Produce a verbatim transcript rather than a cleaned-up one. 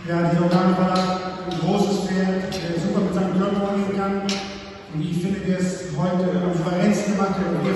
Ja, die Organe Verlag, ein großes Pferd, der super mit seinem Körper umgehen kann. Und ich finde, der ist heute am souveränsten gemacht, der